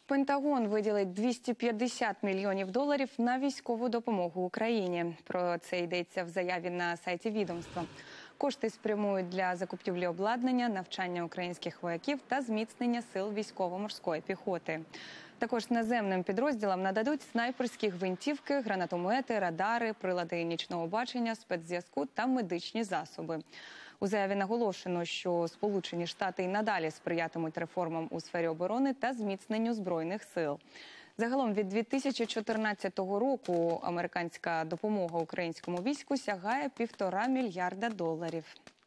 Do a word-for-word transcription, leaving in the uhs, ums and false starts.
Пентагон виділить двісті п'ятдесят мільйонів доларів на військову допомогу Україні. Про це йдеться в заяві на сайті відомства. Кошти спрямують для закупівлі обладнання, навчання українських вояків та зміцнення сил військово-морської піхоти. Також наземним підрозділам нададуть снайперські гвинтівки, гранатомети, радари, прилади нічного бачення, спецзв'язку та медичні засоби. У заяві наголошено, що Сполучені Штати й надалі сприятимуть реформам у сфері оборони та зміцненню Збройних сил. Загалом від дві тисячі чотирнадцятого року американська допомога українському війську сягає півтора мільярда доларів.